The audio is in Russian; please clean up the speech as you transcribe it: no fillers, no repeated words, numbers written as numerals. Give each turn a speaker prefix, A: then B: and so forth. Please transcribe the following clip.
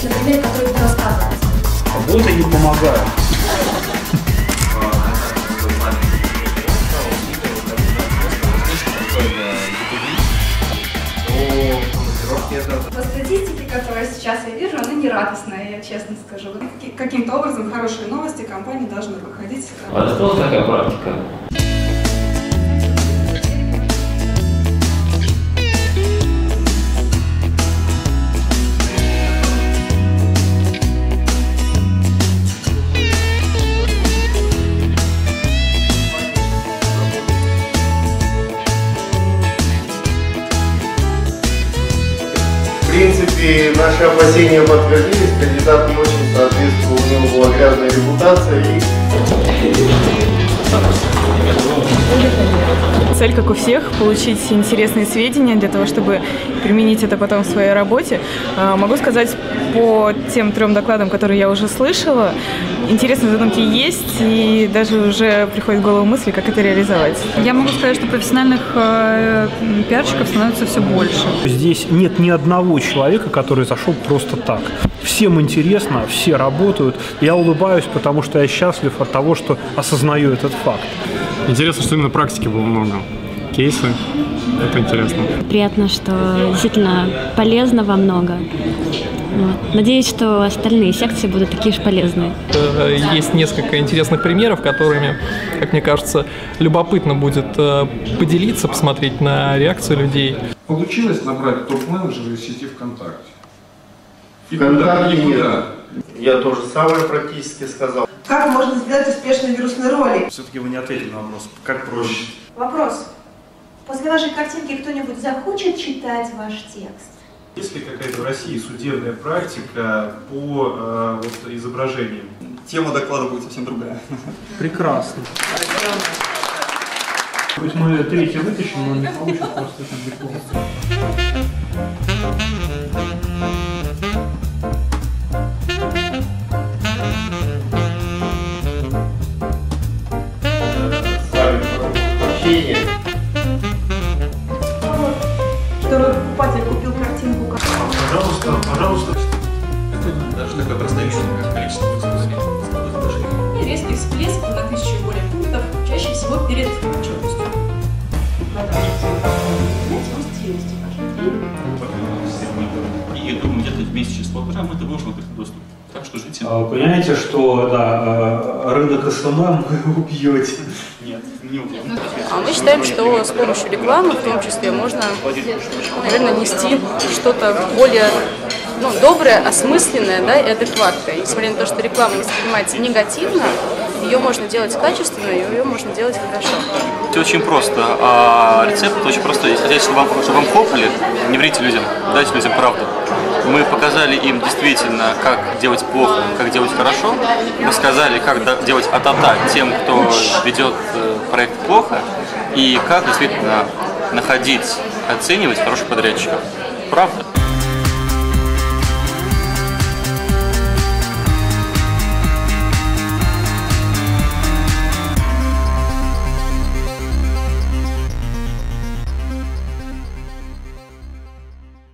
A: есть на примере, который ты рассказываешь?
B: Работа не помогает.
C: По статистике, которую сейчас я вижу, она не радостная, я честно скажу. Каким-то образом хорошие новости компании должны выходить.
D: А это тоже такая практика?
E: В принципе, наши опасения подтвердились, кандидат не очень соответствовал, у него была грязная репутация и...
F: Цель, как у всех, получить интересные сведения для того, чтобы применить это потом в своей работе. Могу сказать, по тем 3 докладам, которые я уже слышала, интересные задумки есть, и даже уже приходит в голову мысли, как это реализовать.
G: Я могу сказать, что профессиональных пиарщиков становится все больше.
B: Здесь нет ни одного человека, который зашел просто так. Всем интересно, все работают. Я улыбаюсь, потому что я счастлив от того, что осознаю этот факт.
H: Интересно, что именно практики было много. Кейсы. Это интересно.
I: Приятно, что действительно полезного много. Вот. Надеюсь, что остальные секции будут такие же полезные.
J: Есть несколько интересных примеров, которыми, как мне кажется, любопытно будет поделиться, посмотреть на реакцию людей.
K: Получилось набрать топ-менеджера из сети ВКонтакте?
E: ВКонтакте нет. Я то же самое практически сказал.
C: Как можно сделать успешный вирусный ролик?
B: Все-таки вы не ответили на вопрос, как проще.
A: Вопрос. После вашей картинки кто-нибудь захочет читать ваш текст?
L: Есть ли какая-то в России судебная практика по изображениям?
M: Тема доклада будет совсем другая.
B: Прекрасно. Пусть мы 3-й вытащим, но не получится просто это диплом.
C: Второй покупатель купил картинку.
L: Пожалуйста, пожалуйста.
M: Даже такое простое вещь, как количество изображений.
C: И резкий всплеск на 1000 и более пунктов, чаще всего перед отчетностью.
M: И думаю, где-то в месяц через полтора мы это выложим в открытый доступ. Так что ждите.
B: Понимаете, что да, рынок СММ вы убьете?
M: Нет, не убьем.
F: Мы считаем, что с помощью рекламы, в том числе, можно, наверное, нести что-то более доброе, осмысленное, да, и адекватное. Несмотря на то, что реклама воспринимается негативно, ее можно делать качественно, и ее можно делать хорошо.
M: Это очень просто. Рецепт очень простой. Если хотите, чтобы вам хлопали, не врите людям, дайте людям правду. Мы показали им действительно, как делать плохо, как делать хорошо. Рассказали, как делать а-та-та тем, кто ведет проект плохо, и как действительно находить, оценивать хороших подрядчиков. Правда?